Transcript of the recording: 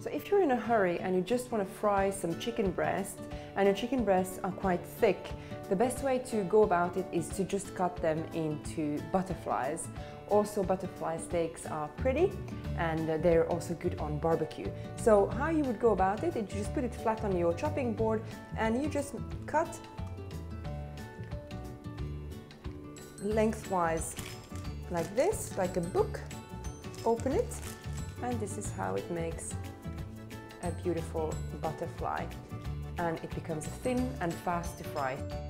So if you're in a hurry and you just want to fry some chicken breast and your chicken breasts are quite thick, the best way to go about it is to just cut them into butterflies. Also, butterfly steaks are pretty and they're also good on barbecue. So how you would go about it is you just put it flat on your chopping board and you just cut lengthwise like this, like a book. Open it, and this is how it makes a beautiful butterfly, and it becomes thin and fast to fry.